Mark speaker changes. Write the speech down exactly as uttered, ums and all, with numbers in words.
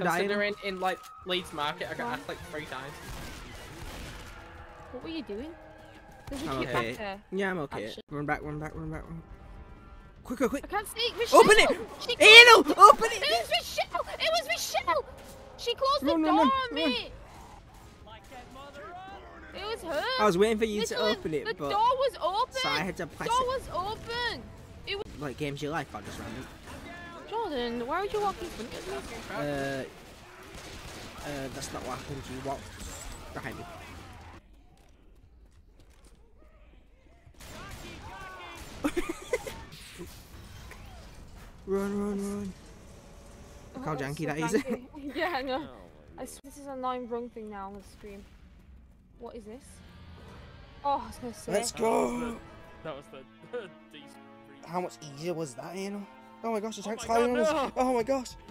Speaker 1: Considering in like Leeds Market, I got asked like three times.
Speaker 2: What were you doing? Did you
Speaker 3: I'm
Speaker 2: keep
Speaker 3: okay.
Speaker 2: back there?
Speaker 3: Yeah, I'm okay.
Speaker 2: Actually.
Speaker 3: Run back, run back, run back. Run. Quicker, quick.
Speaker 2: I can't see. Rochelle!
Speaker 3: Open it!
Speaker 2: She
Speaker 3: Anal! Open it!
Speaker 2: It was Rochelle! It was Rochelle! She closed
Speaker 3: Run,
Speaker 2: the
Speaker 3: run,
Speaker 2: door
Speaker 3: run,
Speaker 2: on
Speaker 3: run.
Speaker 2: me! It was her!
Speaker 3: I was waiting for you
Speaker 2: Literally,
Speaker 3: to open it,
Speaker 2: the
Speaker 3: but
Speaker 2: door was open!
Speaker 3: so I had to press
Speaker 2: The door
Speaker 3: it.
Speaker 2: was open! It was...
Speaker 3: Like games you like, or just random?
Speaker 2: Jordan, why would you walk in front of me?
Speaker 3: Uh, uh, that's not what happened. You walked behind me. Run, run, run. Look how
Speaker 2: Oh,
Speaker 3: janky
Speaker 2: so
Speaker 3: that is.
Speaker 2: janky. Yeah, I know. I s this is a annoying wrong thing now on the screen. What is this? Oh, I was gonna say.
Speaker 3: Let's go.
Speaker 4: That was the, that was the
Speaker 3: How much easier was that, you know? Oh my gosh, the tank's
Speaker 4: my God,
Speaker 3: flying on us.
Speaker 4: no.
Speaker 3: Oh my gosh.